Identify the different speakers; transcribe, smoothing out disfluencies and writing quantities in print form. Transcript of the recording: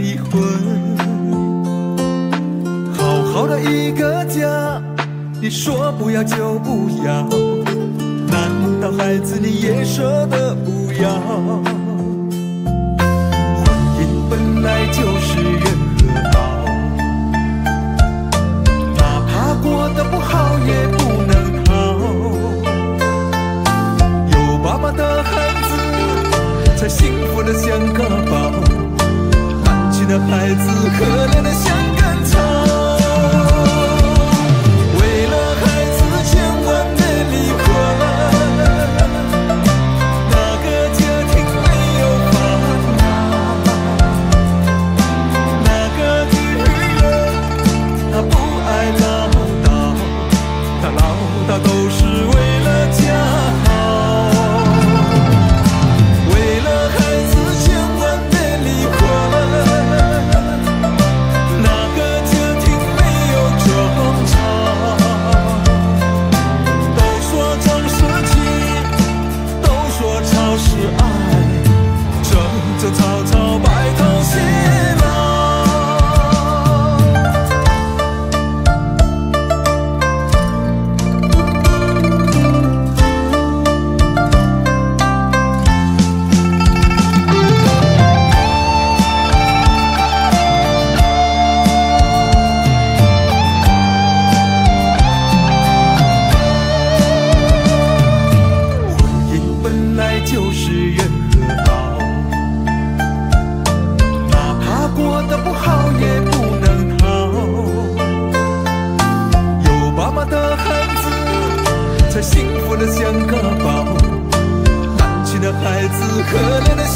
Speaker 1: 离婚。好好的一个家，你说不要就不要，难道孩子你也舍得不要？婚姻本来就是人和熬，哪怕过得不好也不能逃。有爸爸的孩子才幸福的像个宝，单亲的孩子可怜的像根草。为了孩子千万别离婚，那个家庭没有烦恼，那个女人她不爱唠叨，她唠叨都是为了家好。为了孩子千万别离婚，那个家庭没有争吵，都说争是情，都说吵是爱，争争吵吵白头偕老。就是人和熬，哪怕过得不好也不能逃。有爸爸的孩子才幸福的像个宝，单亲的孩子可怜的